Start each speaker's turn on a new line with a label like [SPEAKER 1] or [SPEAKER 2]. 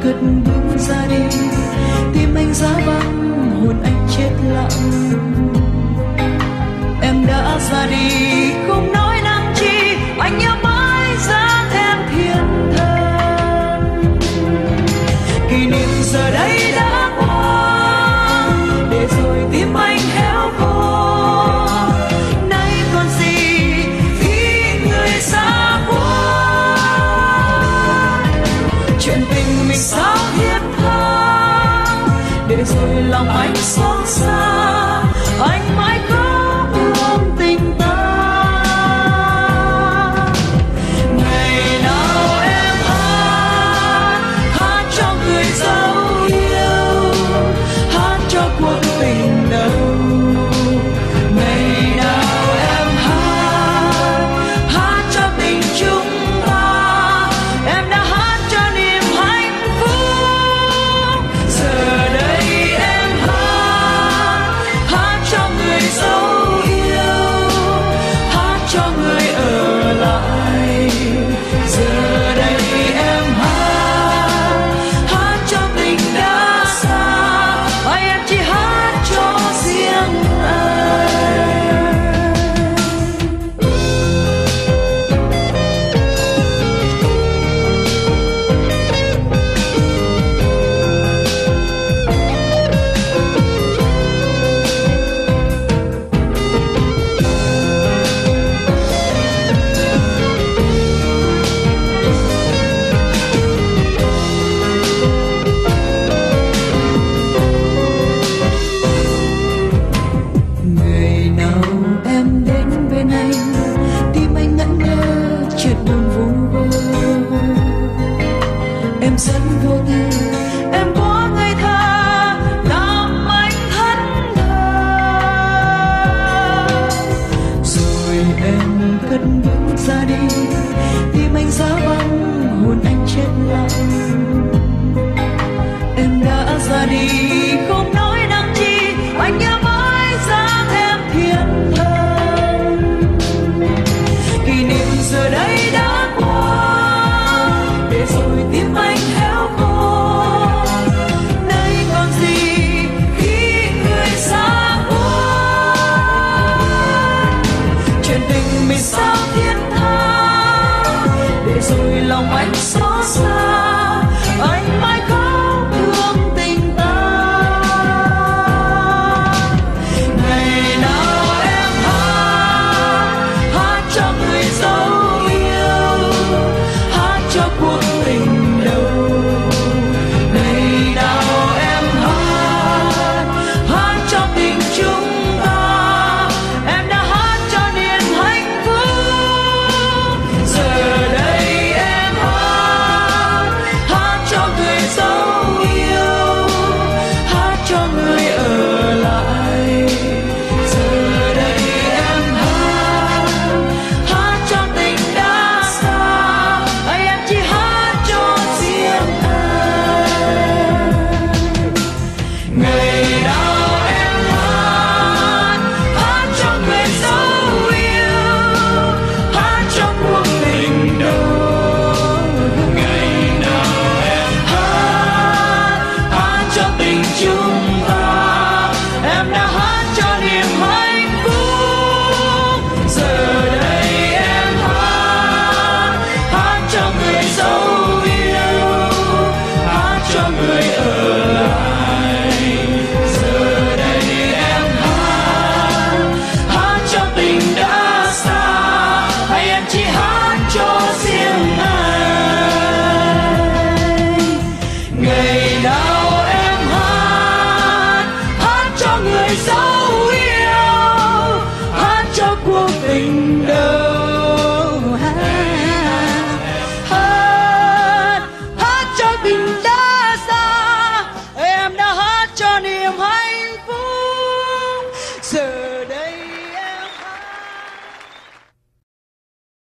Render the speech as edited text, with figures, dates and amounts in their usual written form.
[SPEAKER 1] cất bước ra đi, tim anh giá băng, hồn anh chết lặng. Em đã ra đi không nói năng chi, anh nhớ mãi dáng em thiên thần. Kỷ niệm giờ đây đã qua, để rồi tim anh héo khô. Nay còn gì khi người xa quá, chuyện tình mình sao thiết tha, để rồi lòng anh xót xa. Anh mãi có buông tình ta. Ngày nào em hát cho người dấu yêu, hát cho cuộc tình đầu. Ngày nào em hát cho tình chúng ta, em đã hát cho niềm hạnh phúc. Giờ đây em hát cho người dấu yêu, hát cho người ở lại. Giờ đây em hát cho tình đã xa, hay em chỉ hát cho riêng anh. Ngày nào em đến bên anh, tim anh ngẩn ngơ chuyện buồn vu vơ. Em rất vô tư, em quá ngây thơ, làm anh thẫn thờ. Rồi em cất bước ra đi, tim anh giá băng, hồn anh chết lặng. Em đã ra đi